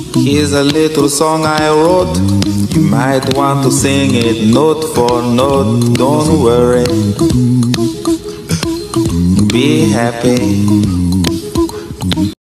Here's a little song I wrote. You might want to sing it note for note. Don't worry, be happy.